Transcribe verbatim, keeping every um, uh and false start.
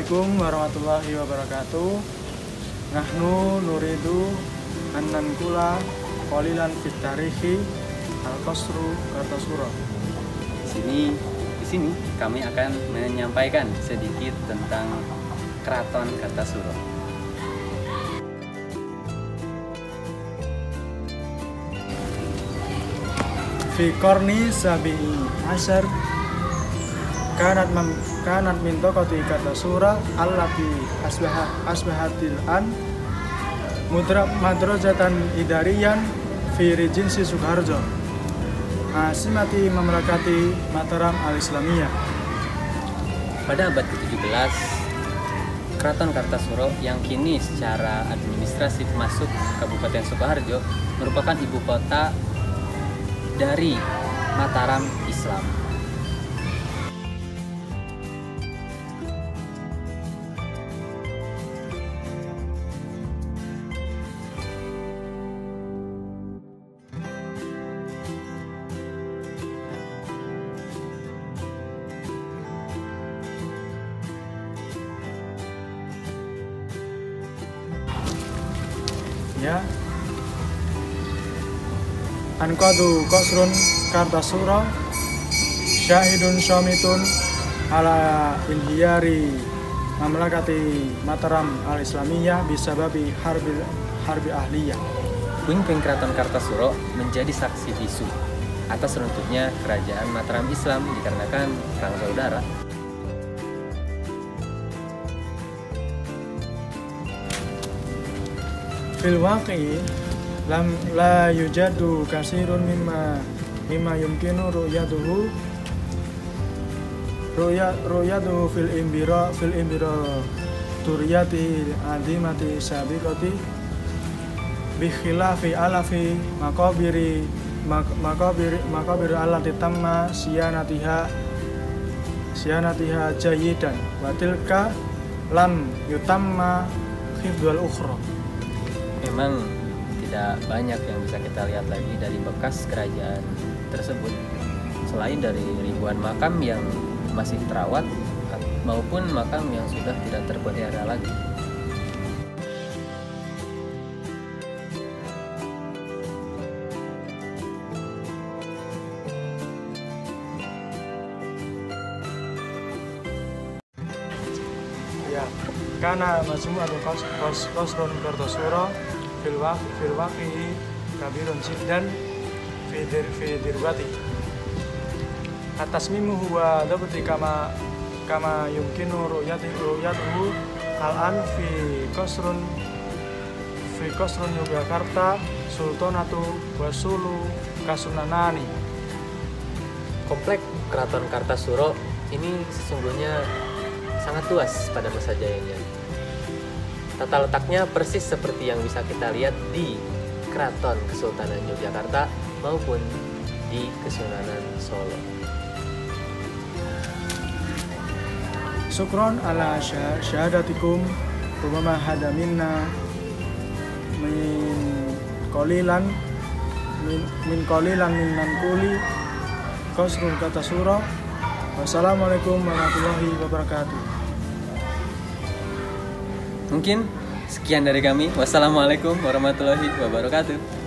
Assalamualaikum warahmatullahi wabarakatuh. Nahnu nuridu an nankula qalilan fit tarihi al-qasru Kartasura. Di sini, di sini kami akan menyampaikan sedikit tentang Keraton Kartasura. Fi qarni sabi'i asyar kanat mam kanat min taqati Kartasura allati asbaha asbahatil an mudra madrajatan idariyan fi rijinsi Sukoharjo asimati mamlakati Mataram al-Islamiyah. Pada abad ketujuh belas, Keraton Kartasura yang kini secara administratif masuk Kabupaten Sukoharjo merupakan ibu kota dari Mataram Islam. Ya, Anqadu qasrun Kartasura syahidun syamitun ala inhiyari mamlakati Mataram al-Islamiyah bisababi harbi harbi ahliyah. Puing-puing Keraton Kartasura menjadi saksi bisu atas runtuhnya kerajaan Mataram Islam dikarenakan perang saudara. Fil waqi lam la yujadu kasirun mimma mimma yumkinu ru'yatuhu ru'ya ru'yatuhu fil imbira fil imbira turiyati adimati sabiqati bi khilafi alafi maqabiri maqabiri maqabiri allati tamma siyanatiha siyanatiha jayidan wa tilka lam yutamma hifdzul ukhra. Memang tidak banyak yang bisa kita lihat lagi dari bekas kerajaan tersebut, selain dari ribuan makam yang masih terawat maupun makam yang sudah tidak terpelihara lagi. Ya, karena majmu'atu qasrun Kartasura fil waqi fil waqi kabirun jiddan fi dir fi dirwati atasmimu huwa dabti kama kama yumkinu ru'yati ru'yatuhu al-an fi qasrun fi qasrun Yogyakarta Sultanatu Wasulu Kasunanani. Komplek Keraton Kartasura ini sesungguhnya sangat luas pada masa jayanya. Tata letaknya persis seperti yang bisa kita lihat di Keraton Kesultanan Yogyakarta maupun di Kesultanan Solo. Syukron ala syahadatikum rumama hada minna min qalilan min min qalilan minan kuli qasrul Kartasura. Wassalamualaikum warahmatullahi wabarakatuh. Mungkin sekian dari kami. Wassalamualaikum warahmatullahi wabarakatuh.